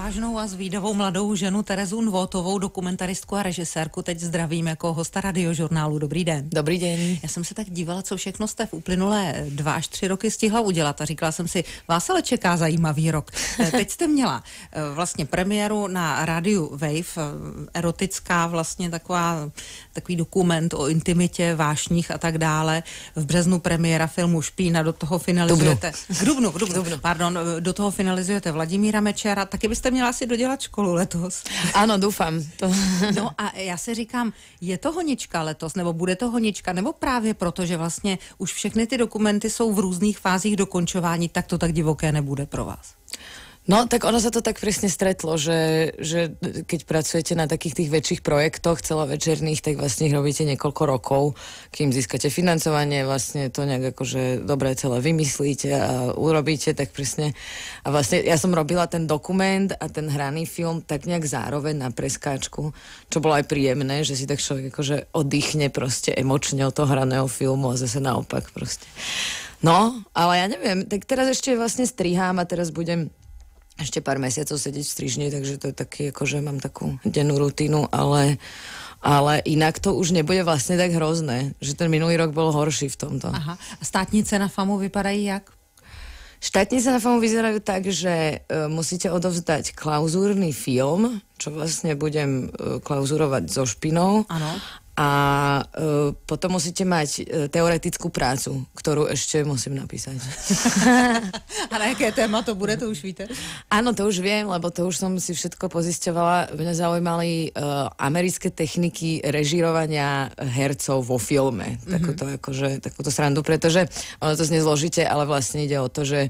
odvážnou a zvídavou mladou ženu Terezu Nvotovou, dokumentaristku a režisérku, teď zdravím jako hosta Radiožurnálu. Dobrý den. Dobrý den. Já jsem se tak dívala, co všechno jste v uplynulé 2 až 3 roky stihla udělat a říkala jsem si, vás ale čeká zajímavý rok. Teď jste měla vlastně premiéru na rádiu Wave, erotická vlastně takový dokument o intimitě, vášních a tak dále. V březnu premiéra filmu Špína, do toho finalizujete... V dubnu. Pardon, do toho finalizujete Vladimíra Mečera, taky byste měla asi dodělat školu letos. Ano, doufám. No a já si říkám, je to honička letos, nebo bude to honička, nebo právě proto, že vlastně už všechny ty dokumenty jsou v různých fázích dokončování, tak to tak divoké nebude pro vás? No, tak ono sa to tak presne stretlo, že keď pracujete na takých tých väčších projektoch celovečerných, tak vlastne ich robíte niekoľko rokov, kým získate financovanie, vlastne to nejak akože dobre celé vymyslíte a urobíte, tak presne. A vlastne ja som robila ten dokument a ten hraný film tak nejak zároveň na preskáčku, čo bolo aj príjemné, že si tak človek akože oddychne proste emočne od toho hraného filmu a zase naopak proste. No, ale ja neviem, tak teraz ešte vlastne strihám a teraz budem ešte pár mesiacov sedieť v strižni, takže to je taký, akože mám takú dennú rutínu, ale inak to už nebude vlastne tak hrozné, že ten minulý rok bol horší v tomto. Aha. A státnice na FAMu vypadají jak? Štátnice na FAMu vyzerajú tak, že musíte odovzdať klauzúrny film, čo vlastne budem klauzurovať so Špinou. Áno. A potom musíte mať teoretickú prácu, ktorú ešte musím napísať. A na jaké téma to bude, to už víte? Áno, to už viem, lebo to už som si všetko pozisťovala. Mňa zaujímali americké techniky režírovania hercov vo filme. Takúto srandu, pretože ono to znie zložite, ale vlastne ide o to, že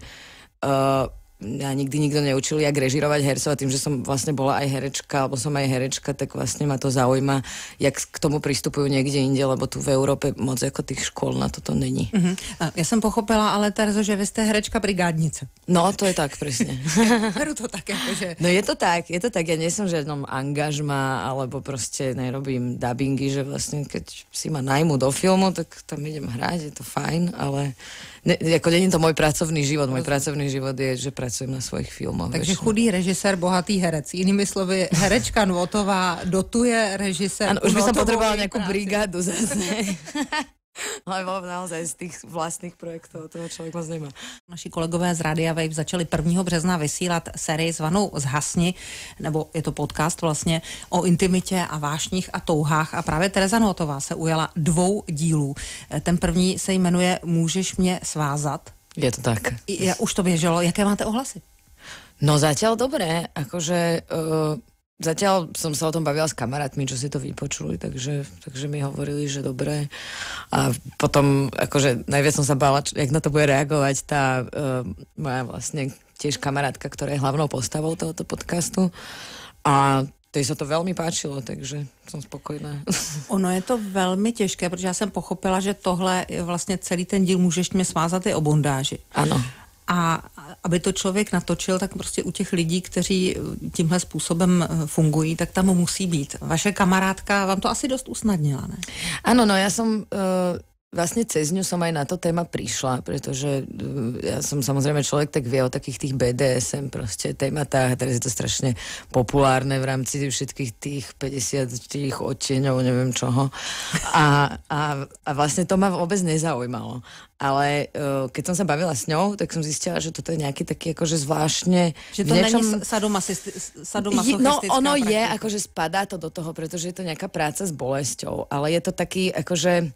nikdy nikto neučil, jak režírovať hercov a tým, že som vlastne bola aj herečka, alebo som aj herečka, tak vlastne ma to zaujíma, jak k tomu pristupujú niekde inde, lebo tu v Európe moc ako tých škôl na toto není. Ja som pochopila, ale Terezo, že vy ste herečka brigádnice. No, to je tak, presne. Beru to tak, akože... No je to tak, ja nie som v žiadnom angažma, alebo proste nerobím dubbingy, že vlastne keď si ma najmú do filmu, tak tam idem hrať, je to fajn, ale ako nie je to môj pracovný život. Môj pracovný život je, že pracujem na svojich filmoch. Takže chudý režisér, bohatý herec. Jinými slovy, herečka Nvotová dotuje režisér. Áno, už by som potrebovala nejakú brigádu zase. Lebo naozaj z tých vlastných projektov toho človek moc nemá. Naši kolegové z Rádia Wave začali 1. března vysílat sérii zvanou Zhasni, nebo je to podcast vlastně o intimitě a vášních a touhách a právě Tereza Nvotová se ujala 2 dílů. Ten první se jmenuje Můžeš mě svázat. Je to tak. Už to běželo. Jaké máte ohlasy? No zatiaľ dobré, akože... Zatiaľ som sa o tom bavila s kamarátmi, čo si to vypočuli, takže mi hovorili, že dobré. A potom, akože najviac som sa bála, jak na to bude reagovať tá moja vlastne tiež kamarátka, ktorá je hlavnou postavou tohoto podcastu. A tej sa to veľmi páčilo, takže som spokojná. Ono je to velmi těžké, protože já jsem pochopila, že tohle je vlastně celý ten díl Můžeš mě svázat je o bondáži. Ano. A aby to člověk natočil, tak prostě u těch lidí, kteří tímhle způsobem fungují, tak tam musí být. Vaše kamarádka vám to asi dost usnadnila, ne? Áno, no ja som... Vlastne cez ňu som aj na to téma prišla, pretože ja som samozrejme človek, tak vie o takých tých BDSM proste tématách a teraz je to strašne populárne v rámci všetkých tých 50 odtieňov, neviem čoho. A vlastne to ma vôbec nezaujímalo. Ale keď som sa bavila s ňou, tak som zistila, že toto je nejaký taký akože zvláštne... Že to není sadomasochistická No ono praktika. je, akože spadá to do toho, pretože je to nejaká práca s bolesťou, ale je to taký akože...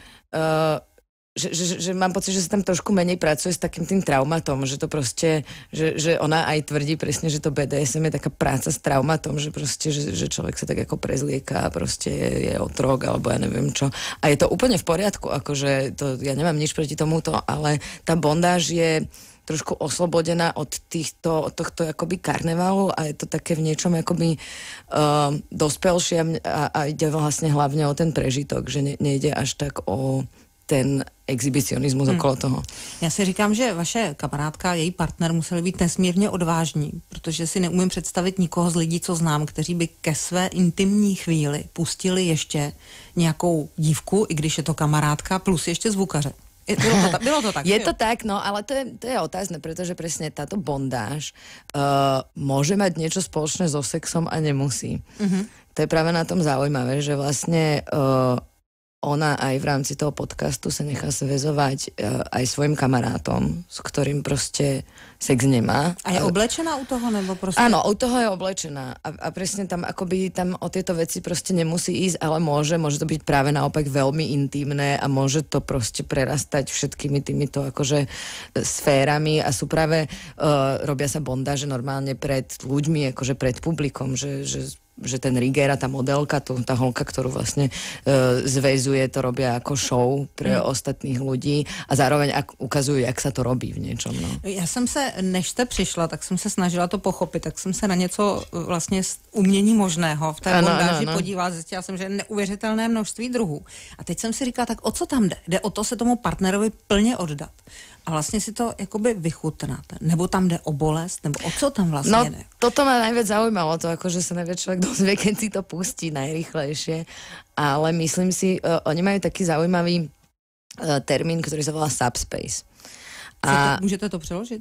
Že mám pocit, že sa tam trošku menej pracuje s takým tým traumatom, že to proste, že ona aj tvrdí presne, že to BDSM je taká práca s traumatom, že proste, že človek sa tak ako prezlieka a proste je otrok, alebo ja neviem čo. A je to úplne v poriadku, akože to, ja nemám nič proti tomuto, ale tá bondáž je trošku oslobodená od tohto akoby karnevalu a je to také v niečom akoby dospelšie a ide vlastne hlavne o ten prežitok, že nejde až tak o ten exhibicionismus okolo toho. Já si říkám, že vaše kamarádka, její partner museli být nesmírně odvážní, protože si neumím představit nikoho z lidí, co znám, kteří by ke své intimní chvíli pustili ještě nějakou dívku, i když je to kamarádka, plus ještě zvukaře. Bylo to tak. Je to tak, no, ale to je otázne, pretože presne táto bondáž môže mať niečo spoločné so sexom a nemusí. To je práve na tom zaujímavé, že vlastne ona aj v rámci toho podcastu sa nechá zväzovať aj svojim kamarátom, s ktorým proste sex nemá. A je oblečená u toho, nebo proste? Áno, u toho je oblečená a presne tam akoby tam o tieto veci proste nemusí ísť, ale môže to byť práve naopak veľmi intimné a môže to proste prerastať všetkými týmito akože sférami a sú práve robia sa bondáže normálne pred ľuďmi, akože pred publikom, že ten Riger a tá modelka, tá holka, ktorú vlastne zväzuje, to robia ako show pre ostatných ľudí a zároveň ukazujú, jak sa to robí v niečom. No. Já jsem se, než jste přišla, tak jsem se snažila to pochopit, tak jsem se na něco vlastně z umění možného v té bondáži podívala, zjistila jsem, že je neuvěřitelné množství druhů. A teď jsem si říkala, tak o co tam jde? Jde o to se tomu partnerovi plně oddat. A vlastně si to jakoby vychutnat. Nebo tam jde o bolest, nebo o co tam vlastně jde? Toto ma najviac zaujímalo, to akože sa najviac človek dozvie, keď si to pustí najrýchlejšie. Ale myslím si, oni majú taký zaujímavý termín, ktorý sa volá subspace. Můžete to přeložit?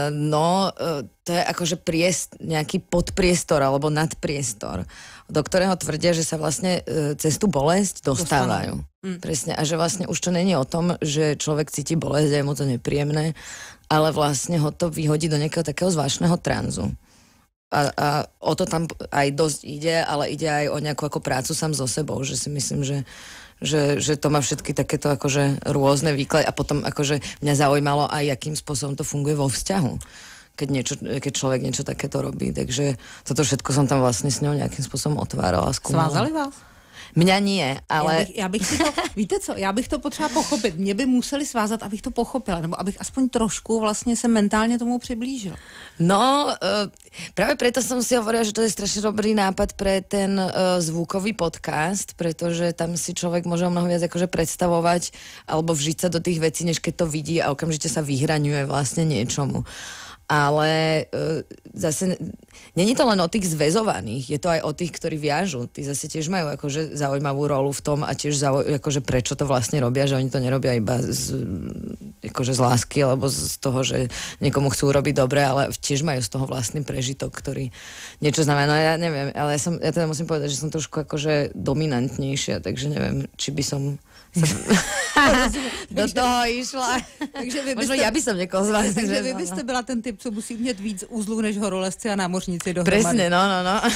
To je akože nejaký podpriestor alebo nadpriestor, do ktorého tvrdia, že sa vlastne cez tú bolesť dostávajú. Presne. A že vlastne už to není o tom, že človek cíti bolesť a je mu to nepríjemné, ale vlastne ho to vyhodí do nejakého takého zvláštneho tranzu. A o to tam aj dosť ide, ale ide aj o nejakú ako prácu sám so sebou, že si myslím, že to má všetky takéto akože rôzne výklady a potom akože mňa zaujímalo aj, akým spôsobom to funguje vo vzťahu, keď človek niečo takéto robí. Takže toto všetko som tam vlastne s ňou nejakým spôsobom otvárala. Svázali vás? Mňa nie, ale... Já bych si to, víte co, já bych to potřeba pochopit. Mě by museli svázat, abych to pochopila, nebo abych aspoň trošku vlastně se mentálně tomu přiblížila. No, práve preto som si hovorila, že to je strašne dobrý nápad pre ten zvukový podcast, pretože tam si človek môže mnoho viac akože predstavovať alebo vžiť sa do tých vecí, než keď to vidí a okamžite sa vyhraňuje vlastne niečomu. Ale zase není to len o tých zväzovaných, je to aj o tých, ktorí viažu. Tí zase tiež majú akože zaujímavú rolu v tom a tiež akože prečo to vlastne robia, že oni to nerobia iba akože z lásky alebo z toho, že niekomu chcú robiť dobre, ale tiež majú z toho vlastný prežitok, ktorý niečo znamená. No ja neviem, ale ja teda musím povedať, že som trošku akože dominantnejšia, takže neviem, či by som do toho išla. Takže možno ja by som niekoho z vás. Takže vy byste byla ten typ, co musí mít víc uzlů než horolezci a námořníci dohromady. Presne, no.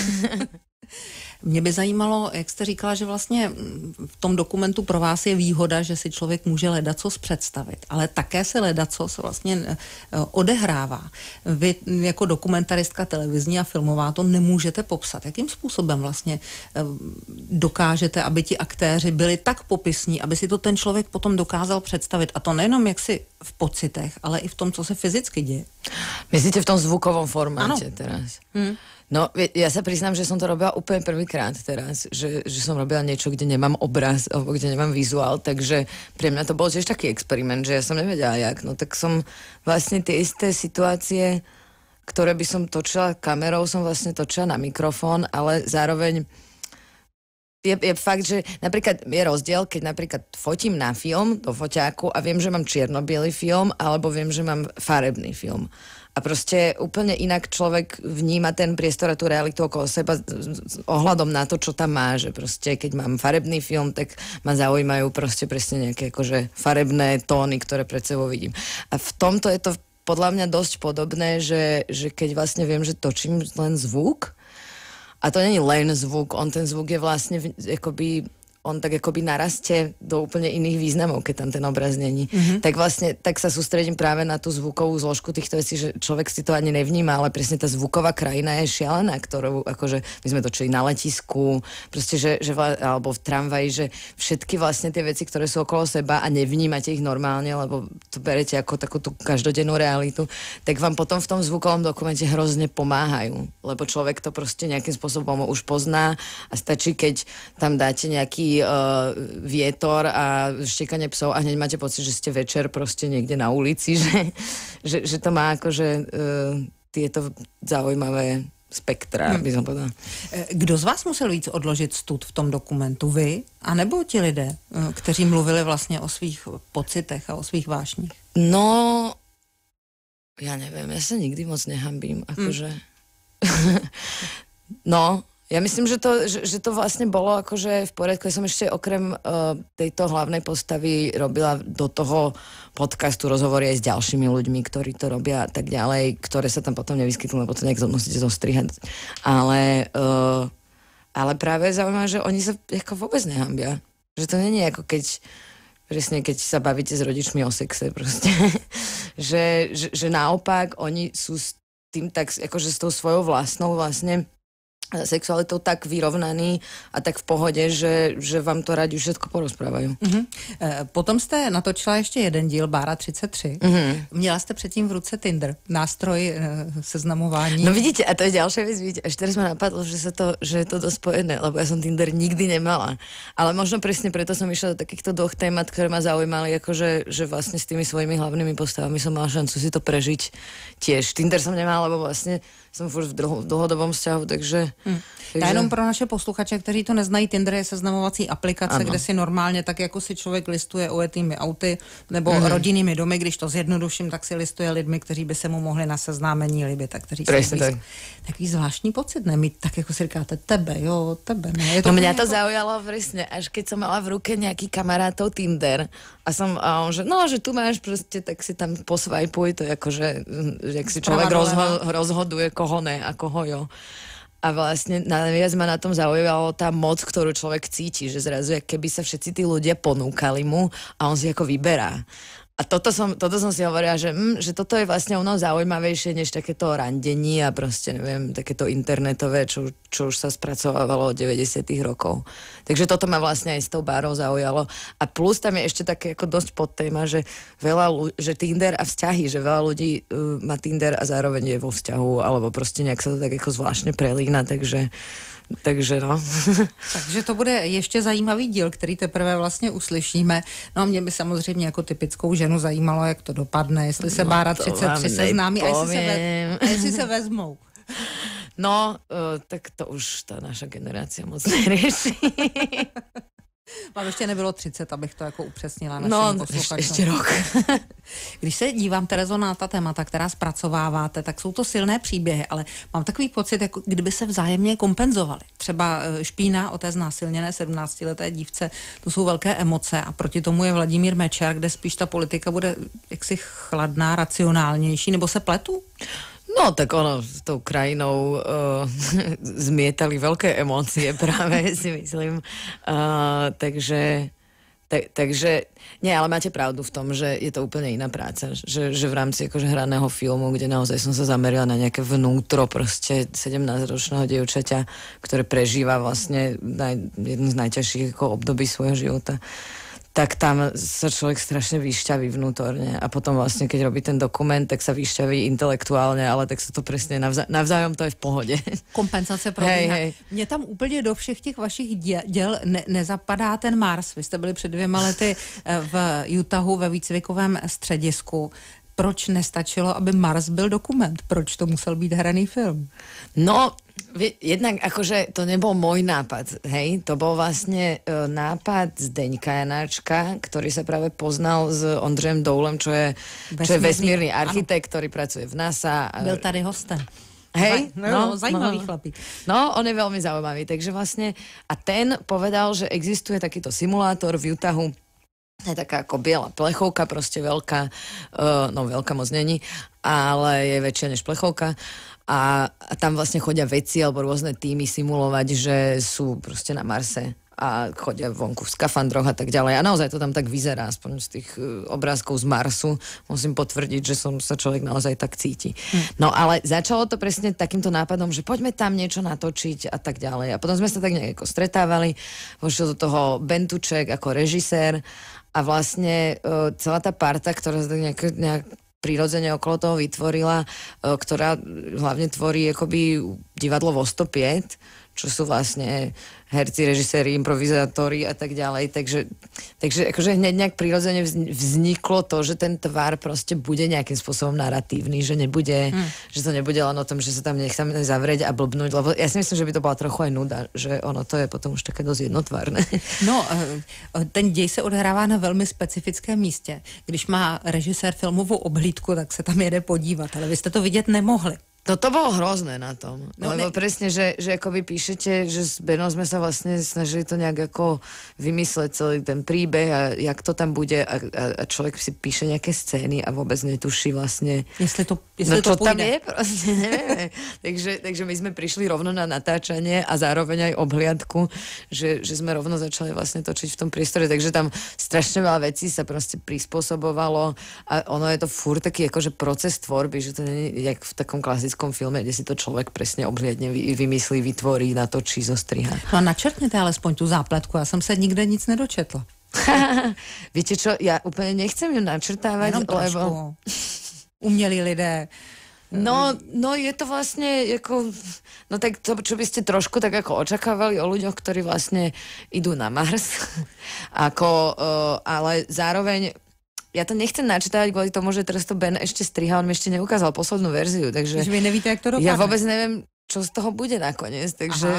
Mě by zajímalo, jak jste říkala, že vlastně v tom dokumentu pro vás je výhoda, že si člověk může ledacos představit, ale také se ledacos vlastně odehrává. Vy jako dokumentaristka televizní a filmová to nemůžete popsat. Jakým způsobem vlastně dokážete, aby ti aktéři byli tak popisní, aby si to ten člověk potom dokázal představit? A to nejenom jaksi v pocitech, ale i v tom, co se fyzicky děje. Myslíte v tom zvukovom formáte teraz? No, ja sa priznám, že som to robila úplne prvýkrát teraz, že som robila niečo, kde nemám obraz, alebo kde nemám vizuál, takže pre mňa to bol tiež taký experiment, že ja som nevedela jak. No tak som vlastne tie isté situácie, ktoré by som točila kamerou, som vlastne točila na mikrofón, ale zároveň je fakt, že napríklad je rozdiel, keď napríklad fotím na film do foťáku a viem, že mám čierno-biely film, alebo viem, že mám farebný film. A proste úplne inak človek vníma ten priestor a tú realitu okolo seba ohľadom na to, čo tam má, že proste keď mám farebný film, tak ma zaujímajú proste presne nejaké akože farebné tóny, ktoré pred sebou vidím. A v tomto je to podľa mňa dosť podobné, že keď vlastne viem, že točím len zvuk, a to nie je len zvuk, ten zvuk je vlastne akoby on tak akoby narastie do úplne iných významov, keď tam ten obraz není. Tak vlastne, tak sa sústredím práve na tú zvukovú zložku týchto vecí, že človek si to ani nevníma, ale presne tá zvuková krajina je šialená, ktorú akože my sme točili na letisku, proste, že alebo v tramvaji, že všetky vlastne tie veci, ktoré sú okolo seba a nevnímate ich normálne, lebo to berete ako takú tú každodennú realitu, tak vám potom v tom zvukovom dokumente hrozne pomáhajú, lebo človek to proste nejakým spôsobom už pozná a stačí, keď tam dáte nejaký vietor a štekanie psov a hneď máte pocit, že ste večer proste niekde na ulici, že to má akože tieto zaujímavé spektra, by som povedala. Kdo z vás musel víc odložit stud v tom dokumentu? Vy? A nebo ti lidé, kteří mluvili vlastně o svých pocitech a o svých vášních? No, ja neviem, ja sa nikdy moc nehambím, akože... No, ja myslím, že to vlastne bolo akože v poriadku. Ja som ešte okrem tejto hlavnej postavy robila do toho podcastu rozhovory aj s ďalšími ľuďmi, ktorí to robia a tak ďalej, ktoré sa tam potom nevyskytnú, lebo to nejak musíte zostrihať. Ale práve zaujímavé, že oni sa ako vôbec nehambia. Že to nie je ako keď sa bavíte s rodičmi o sexe proste. že naopak oni sú s tým tak, akože s tou svojou vlastnou vlastne sexualitou tak vyrovnaný a tak v pohode, že vám to rádi všetko porozprávajú. Potom jste natočila ještě jeden díl Bára 33. Měla jste předtím v ruce Tinder, nástroj seznamování. No vidíte, a to je ďalšia vec, vidíte, až teraz ma napadlo, že je to dosť spojené, lebo ja som Tinder nikdy nemala. Ale možno presne preto som išla do takýchto dvoch témat, ktoré ma zaujímali, akože že vlastne s tými svojimi hlavnými postavami som mala šancu si to prežiť tiež. Tinder som nemala, lebo vlastne som furt v dlhodobom vzťahu, takže... Já jenom pro naše posluchače, kteří to neznají, Tinder je seznamovací aplikace, ano. Kde si normálně, tak jako si člověk listuje ujetými auty nebo rodinnými domy, když to zjednoduším, tak si listuje lidmi, kteří by se mu mohli na seznámení líbit, a kteří jsou takový zvláštní pocit, ne? Mít tak, jako si říkáte, tebe, ne? Je to no mňa to zaujalo presne, až keď som mala v ruke nejaký kamarátov Tinder a on, že no, že tu máš proste, tak si tam posvajpuj, to je ako, že jak si človek rozhoduje, koho ne a koho jo. A vlastne najviac ma na tom zaujalo tá moc, ktorú človek cíti, že zrazu, keby sa všetci tí ľudia ponúkali mu a on si ako vyberá. A toto som si hovorila, že toto je vlastne ono zaujímavejšie, než takéto randení a proste, neviem, takéto internetové, čo už sa spracovávalo od 90. rokov. Takže toto ma vlastne aj s tou Bárou zaujalo. A plus tam je ešte také ako dosť podtéma, že že Tinder a vzťahy, že veľa ľudí má Tinder a zároveň je vo vzťahu, alebo proste nejak sa to tak ako zvláštne prelína, takže no. Takže to bude ještě zajímavý díl, který teprve vlastně uslyšíme. No a mě by samozřejmě jako typickou ženu zajímalo, jak to dopadne, jestli se Bára 33 seznámí a jestli se vezmou. No, tak to už ta naša generácia moc nerieši. Vám ještě nebylo 30, abych to jako upřesnila našim posluchačům. Ještě rok. Když se dívám, Terezo, na ta témata, která zpracováváte, tak jsou to silné příběhy, ale mám takový pocit, jako kdyby se vzájemně kompenzovali. Třeba Špína o té znásilněné 17leté dívce, to jsou velké emoce a proti tomu je Vladimír Mečer, kde spíš ta politika bude jaksi chladná, racionálnější, nebo se pletu? No, tak ono s tou krajinou zmietali veľké emócie práve, si myslím. Takže nie, ale máte pravdu v tom, že je to úplne iná práca. Že v rámci akože hraného filmu, kde naozaj som sa zamerila na nejaké vnútro proste 17-ročného dievčaťa, ktoré prežíva vlastne jednu z najťažších ako období svojho života, tak tam sa človek strašne vyšťaví vnútorne a potom vlastne, keď robí ten dokument, tak sa vyšťaví intelektuálne, ale tak sa to presne navzájom to je v pohode. Kompenzace probíhá. Mně tam úplně do všech těch vašich děl nezapadá ten Mars. Vy jste byli před 2 lety v Utahu ve výcvikovém středisku. Proč nestačilo, aby Mars byl dokument? Proč to musel být hraný film? No, jednak akože to nebol môj nápad, hej? To bol vlastne nápad Zdeňka Janáčka, ktorý sa práve poznal s Ondřejem Doulem, čo je vesmírny architekt, ktorý pracuje v NASA. Byl tady hostem. Hej? Zajímavý chlapík. No, on je veľmi zaujímavý, takže vlastne a ten povedal, že existuje takýto simulátor v Utahu. Je taká ako biela plechovka, proste veľká, veľká moc není, ale je väčšia než plechovka a tam vlastne chodia vedci alebo rôzne týmy simulovať, že sú proste na Marse a chodia vonku v skafandroch a tak ďalej. A naozaj to tam tak vyzerá, aspoň z tých obrázkov z Marsu. Musím potvrdiť, že sa človek naozaj tak cíti. No ale začalo to presne takýmto nápadom, že poďme tam niečo natočiť a tak ďalej. A potom sme sa tak nejako stretávali. Vošiel do toho Bentuček ako režisér a vlastne celá tá parta, ktorá sa nejak prirodzene okolo toho vytvorila, ktorá hlavne tvorí akoby divadlo vo 105, čo sú vlastne herci, režiséri, improvizátori a tak ďalej. Takže akože hneď nejak prirodzene vzniklo to, že ten tvar proste bude nejakým spôsobom naratívny, že to nebude len o tom, že sa tam nechceme zavrieť a blbnúť, lebo ja si myslím, že by to bola trochu aj nuda, že ono to je potom už také dosť jednotvárne. No, ten děj se odehrává na velmi specifickém místě. Když má režisér filmovou obhlídku, tak se tam jede podívat, ale vy jste to vidět nemohli. No to bolo hrozné na tom. No, lebo presne, že ako vy píšete, že s Benom sme sa vlastne snažili to nejak ako vymysleť celý ten príbeh a jak to tam bude a človek si píše nejaké scény a vôbec netuší vlastne... Jestli to čo tam je, proste nevieme. takže my sme prišli rovno na natáčanie a zároveň aj obhliadku, že sme rovno začali vlastne točiť v tom priestore, takže tam strašne veľa vecí sa proste prispôsobovalo a ono je to furt taký akože proces tvorby, že to nie je jak v takom klasickom filme, kde si to človek presne obhliadne vymyslí, vytvorí, natočí, zostriha. No a načrtněte alespoň tu zápletku, já jsem se nikde nic nedočetla. Viete čo, ja úplne nechcem ju načrtávať, lebo... Umělí lidé. No je to vlastne ako, no tak to, čo by ste trošku tak ako očakávali o ľuďoch, ktorí vlastne idú na Mars. Ale zároveň ja to nechcem načítať kvôli tomu, že teraz to Ben ešte striha, on mi ešte neukázal poslednú verziu, takže... Vy nevíte, jak to dopadne. Ja vôbec neviem, čo z toho bude nakoniec, takže...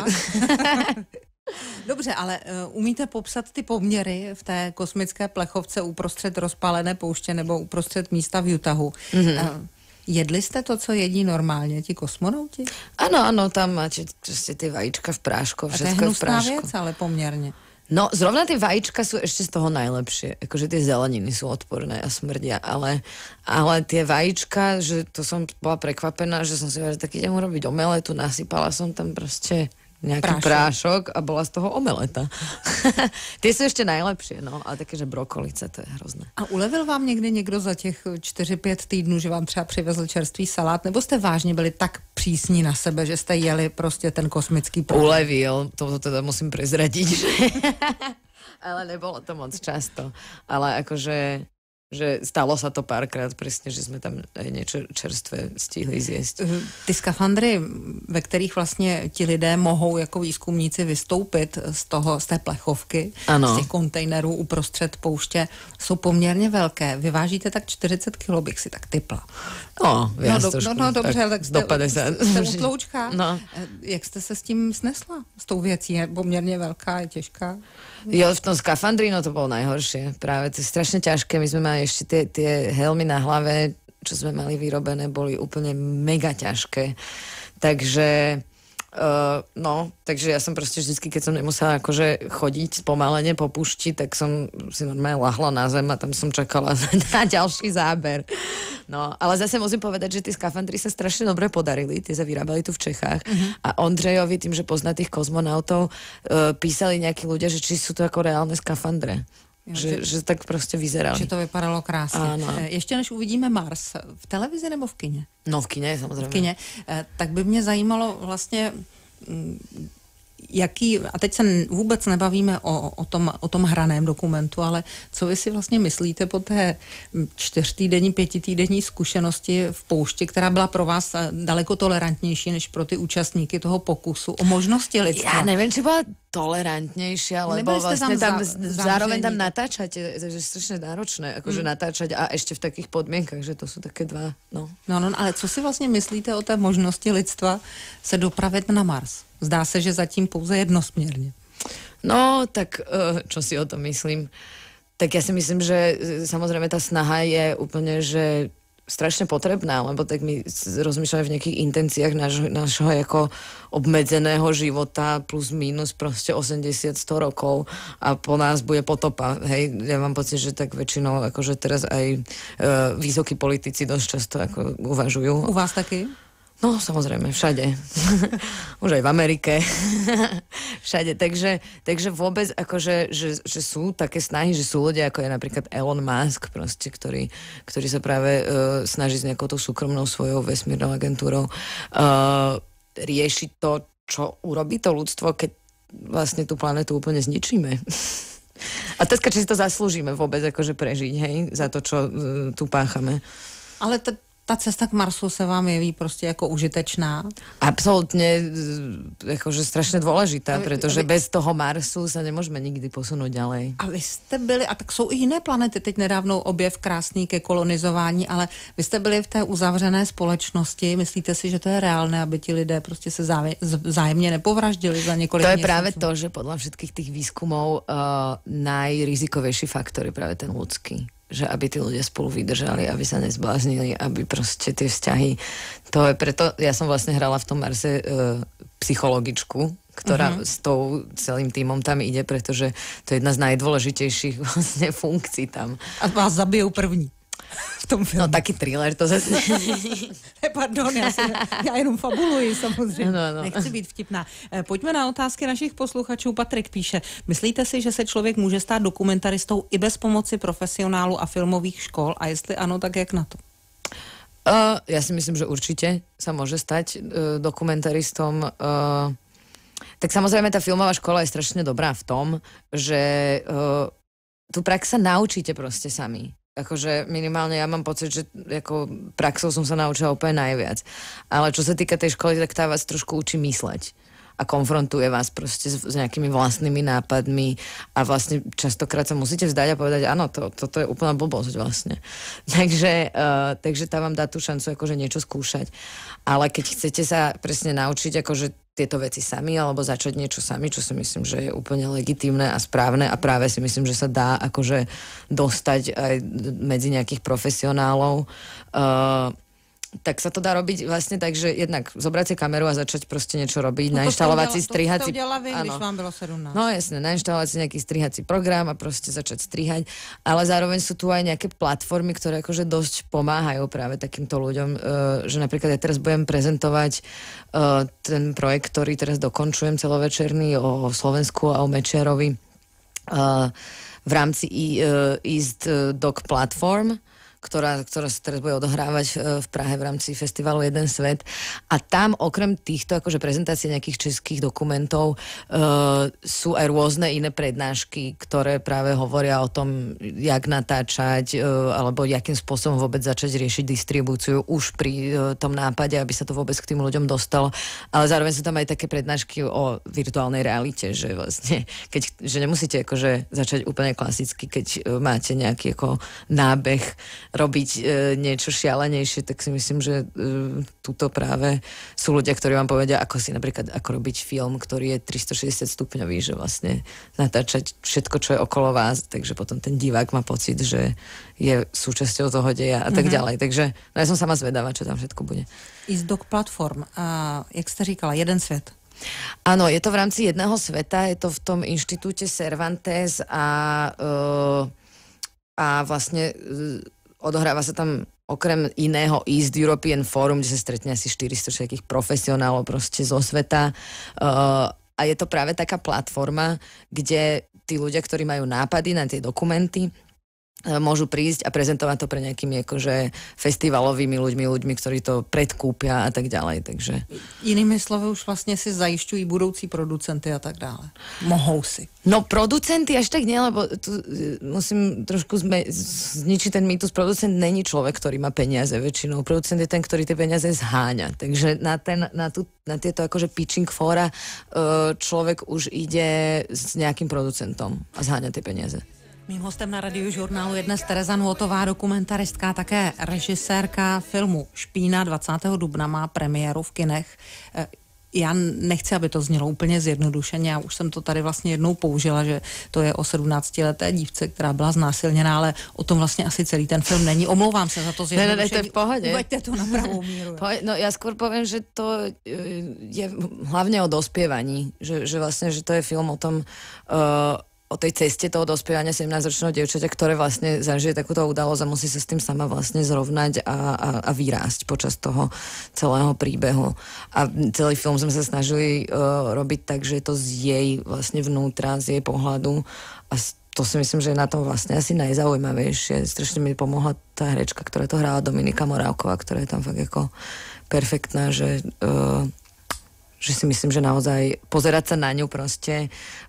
Dobře, ale umíte popsat ty poměry v té kosmické plechovce uprostřed rozpálené pouště nebo uprostřed místa v Utahu? Mm-hmm. Jedli jste to, co jedí normálně ti kosmonauti? Áno, tam máte tie vajíčka v prášku, všetko v prášku. A to je hnusná věc, ale poměrně. No, zrovna tie vajíčka sú ešte z toho najlepšie. Akože tie zeleniny sú odporné a smrdia, ale tie vajíčka, že to som bola prekvapená, že som si povedala, že tak idem urobiť omeletu, nasypala som tam proste nejaký prášok a bola z toho omeleta. Tie sú ešte najlepšie, no, ale také, že brokolice, to je hrozné. A ulevil vám někdy někdo za těch 4-5 týdnů, že vám třeba přivezl čerstvý salát, nebo jste vážně byli tak přísní na sebe, že jste jeli prostě ten kosmický program? Ulevil, to teda musím prezradiť. Ale nebolo to moc často. Ale akože že stalo sa to párkrát presne, že sme tam aj niečo čerstvé stihli zjesť. Ty skafandry, ve kterých vlastně ti lidé mohou jako výzkumníci vystoupit z té plechovky, z těch kontejnerů uprostřed pouště, jsou poměrně velké. Vyvážíte tak 40 kilo, bych si tak typla. No dobře, tak jste u tloučka. No. Jak jste se s tím snesla? S tou věcí je poměrně velká, je těžká? Jo, v tom skafandri, no to bolo najhoršie. Práve to je strašne ťažké. My sme mali ešte tie helmy na hlave, čo sme mali vyrobené, boli úplne mega ťažké. Takže takže ja som proste vždycky, keď som nemusela akože chodiť spomalene po pušti, tak som si normálne lahla na zem a tam som čakala na ďalší záber. No, ale zase musím povedať, že tie skafandry sa strašne dobre podarili, tie sa vyrábali tu v Čechách a Ondřejovi, tým, že pozná tých kozmonautov, písali nejakí ľudia, že či sú to ako reálne skafandre. Že tak prostě vyzeralo. Že to vypadalo krásně. Ano. Ještě než uvidíme Mars, v televizi nebo v kině? No v kině, samozřejmě. V kině. Tak by mě zajímalo vlastně, jaký, a teď se vůbec nebavíme o tom hraném dokumentu, ale co vy si vlastně myslíte po té 4týdenní, 5týdenní zkušenosti v poušti, která byla pro vás daleko tolerantnější než pro ty účastníky toho pokusu o možnosti lidstva? Já nevím, či byla tolerantnejšia, lebo vlastne tam zároveň tam natáčate, takže je strašne náročné, akože natáčať a ešte v takých podmienkach, že to sú také dva, no. No, ale co si vlastně myslíte o té možnosti lidstva se dopravit na Mars? Zdá se, že zatím pouze jednosměrně. No, tak čo si o tom myslím? Tak ja si myslím, že samozrejme tá snaha je úplne, že strašne potrebná, lebo tak my rozmýšľame v nejakých intenciách nášho ako obmedzeného života plus minus proste 80-100 rokov a po nás bude potopa. Hej, ja mám pocit, že tak väčšinou akože teraz aj vysokí politici dosť často ako uvažujú. U vás taky? No, samozrejme, všade. Už aj v Amerike. Všade. Takže vôbec akože, že sú také snahy, že sú ľudia, ako je napríklad Elon Musk, proste, ktorý sa práve snaží s nejakou tou súkromnou svojou vesmírnou agentúrou riešiť to, čo urobí to ľudstvo, keď vlastne tú planetu úplne zničíme. A otázka, či si to zaslúžime vôbec akože prežiť, hej, za to, čo tu páchame. Ale ta cesta k Marsu se vám jeví prostě jako užitečná? Absolútne, akože strašne dôležitá, pretože bez toho Marsu sa nemôžeme nikdy posunúť ďalej. A vy jste byli, a tak jsou i jiné planety, teď nedávno objev krásný ke kolonizování, ale vy jste byli v té uzavřené společnosti, myslíte si, že to je reálné, aby ti lidé prostě se vzájemně nepovraždili za několik měsíců? To je měsíců? práve to, že podľa všetkých tých výskumov najrizikovejší faktor je práve ten ľudský. Že aby tí ľudia spolu vydržali, aby sa nezbláznili, aby proste tie vzťahy... To je preto, ja som vlastne hrala v tom Marse psychologičku, ktorá s tou celým tímom tam ide, pretože to je jedna z najdôležitejších vlastne funkcií tam. A vás zabijou první. V tom filmu. No taký thriller to zase... Pardon, já jenom fabuluji samozřejmě. No. Nechci být vtipná. Pojďme na otázky našich posluchačů. Patrik píše, myslíte si, že se člověk může stát dokumentaristou i bez pomoci profesionálu a filmových škol? A jestli ano, tak jak na to? Ja si myslím, že určite sa môže stať dokumentaristom. Tak samozrejme tá filmová škola je strašne dobrá v tom, že tú prax sa naučíte proste sami. Akože minimálne ja mám pocit, že ako praxou som sa naučila úplne najviac. Ale čo sa týka tej školy, tak tá vás trošku učí mysleť a konfrontuje vás proste s nejakými vlastnými nápadmi a vlastne častokrát sa musíte vzdať a povedať, áno, toto je úplná blbosť vlastne. Takže tá vám dá tú šancu akože niečo skúšať. Ale keď chcete sa presne naučiť akože tieto veci sami, alebo začať niečo sami, čo si myslím, že je úplne legitímne a správne a práve si myslím, že sa dá akože dostať aj medzi nejakých profesionálov. Tak sa to dá robiť vlastne tak, že jednak zobrať si kameru a začať proste niečo robiť, nainštalovať si strihací... To ste udiala vy, když vám bylo 17. No jasne, nainštalovať si nejaký strihací program a proste začať strihať, ale zároveň sú tu aj nejaké platformy, ktoré akože dosť pomáhajú práve takýmto ľuďom, že napríklad ja teraz budem prezentovať ten projekt, ktorý teraz dokončujem celovečerný o Slovensku a o Mečiarovi v rámci East Doc Platform, ktorá sa teraz bude odohrávať v Prahe v rámci festivalu Jeden svet. A tam okrem týchto akože prezentácií nejakých českých dokumentov sú aj rôzne iné prednášky, ktoré práve hovoria o tom, jak natáčať alebo jakým spôsobom vôbec začať riešiť distribúciu už pri tom nápade, aby sa to vôbec k tým ľuďom dostalo. Ale zároveň sú tam aj také prednášky o virtuálnej realite, že vlastne, že nemusíte akože začať úplne klasicky, keď máte nejaký ako nábeh robiť niečo šialenejšie, tak si myslím, že tuto práve sú ľudia, ktorí vám povedia, ako si napríklad, ako robiť film, ktorý je 360 stupňový, že vlastne natáčať všetko, čo je okolo vás, takže potom ten divák má pocit, že je súčasťou toho deja a tak ďalej. Takže no ja som sama zvedavá, čo tam všetko bude. East Doc Platform, jak ste říkala, Jeden svet. Áno, je to v rámci Jedného sveta, je to v tom inštitúte Cervantes a vlastne odohráva sa tam okrem iného East European Forum, kde sa stretne asi 400 všetkých profesionálov proste zo sveta. A je to práve taká platforma, kde tí ľudia, ktorí majú nápady na tie dokumenty, môžu prísť a prezentovať to pre nejakými akože festivalovými ľuďmi, ktorí to predkúpia a tak ďalej, takže... Inými slovy už vlastne si zajišťují budoucí producenty a tak dále. Mohou si. No producenty až tak nie, lebo tu musím trošku zničiť ten mýtus. Producent není človek, ktorý má peniaze väčšinou. Producent je ten, ktorý tie peniaze zháňa. Takže na tieto akože pitching fóra človek už ide s nejakým producentom a zháňa tie peniaze. Mým hostem na Radiožurnálu je dnes Tereza Nôtová, dokumentaristka, také režisérka filmu Špína. 20. dubna má premiéru v kinech. Já nechci, aby to znělo úplně zjednodušeně, já už jsem to tady vlastně jednou použila, že to je o 17leté dívce, která byla znásilněná, ale o tom vlastně asi celý ten film není. Omlouvám se za to zjednodušení. Ne, to je v pohode. Uveďte to na pravou míru. No ja skôr poviem, že to je hlavne o dospievaní, že vlastne, že to je film o tom, o tej ceste toho dospievania 17-ročného dievčaťa, ktoré vlastne zažije takúto udalosť a musí sa s tým sama vlastne zrovnať a vyrásť počas toho celého príbehu. A celý film sme sa snažili robiť tak, že je to z jej vlastne vnútra, z jej pohľadu a to si myslím, že je na tom vlastne asi najzaujímavejšie. Strašne mi pomohla tá herečka, ktorá to hrála, Dominika Morávková, ktorá je tam fakt ako perfektná, že si myslím, že naozaj pozerať sa na ňu proste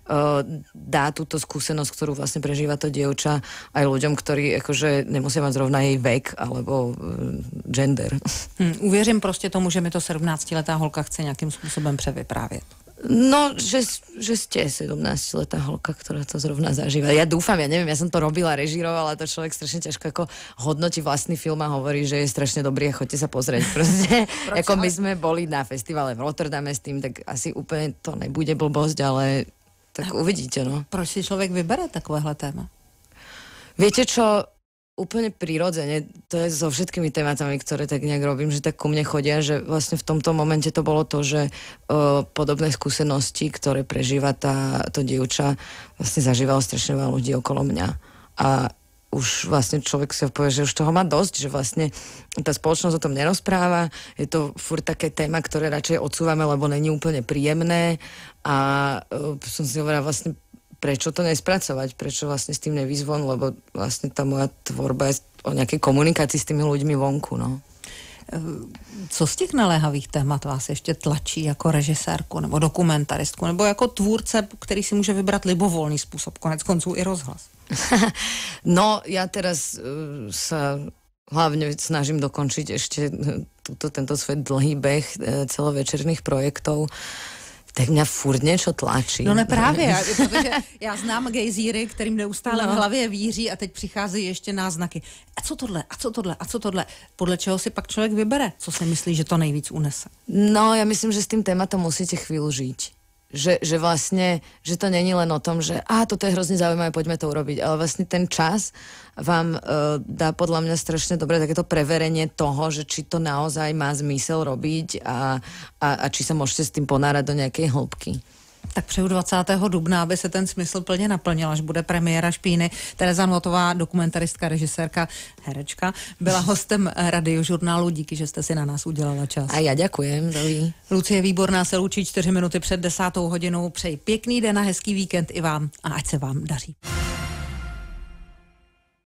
dá túto skúsenosť, ktorú vlastne prežíva to dievča aj ľuďom, ktorí akože nemusia mať zrovna jej vek alebo gender. Uvěřím prostě tomu, že mi to 17letá holka chce nějakým způsobem převyprávět. No, že ste 17letá holka, ktorá to zrovna zažíva. Ja dúfam, ja neviem, ja som to robila, režírovala, to človek strašne ťažko ako hodnotí vlastný film a hovorí, že je strašne dobrý a choďte sa pozrieť. Proste, ako my sme boli na festivale v Rotterdame s tým, tak asi úplne to nebude blbosť, ale tak uvidíte, no. Proč si človek vybere takovéhle téma? Viete čo, úplne prirodzene, to je so všetkými tématami, ktoré tak nejak robím, že tak ku mne chodia, že vlastne v tomto momente to bolo to, že podobné skúsenosti, ktoré prežíva to dievča, vlastne zažívalo strašne veľa ľudí okolo mňa. A už vlastne človek si povie, že už toho má dosť, že vlastne tá spoločnosť o tom nerozpráva, je to furt také téma, ktoré radšej odsúvame, lebo není úplne príjemné a som si hovorila vlastne prečo to nespracovať, prečo vlastne s tým nevyzvon, lebo vlastne tá moja tvorba je o nejakej komunikácii s tými ľuďmi vonku, no. Co z těch naléhavých témat vás ještě tlačí jako režisérku nebo dokumentaristku nebo jako tvůrce, který si může vybrat libovolný způsob, konec konců i rozhlas? No, ja teraz sa hlavne snažím dokončiť ešte tento svoj dlhý beh celovečerných projektov. Tak mě furt něco tlačí. No ne právě, protože já znám gejzíry, kterým neustále v hlavě víří a teď přicházejí ještě náznaky. A co tohle, a co tohle, a co tohle? Podle čeho si pak člověk vybere? Co si myslí, že to nejvíc unese? No, já myslím, že s tím tématem musíte chvíľu žiť. Že vlastne, že to není len o tom, že toto je hrozne zaujímavé, poďme to urobiť, ale vlastne ten čas vám dá podľa mňa strašne dobre takéto preverenie toho, že či to naozaj má zmysel robiť a či sa môžete s tým ponárať do nejakej hĺbky. Tak přeju 20. dubna, aby se ten smysl plně naplnil, až bude premiéra Špíny. Tereza Notová, dokumentaristka, režisérka, herečka, byla hostem Radiožurnálu. Díky, že jste si na nás udělala čas. A já děkujem. Lucie Výborná se loučí 4 minuty před 10. hodinou. Přeji pěkný den a hezký víkend i vám a ať se vám daří.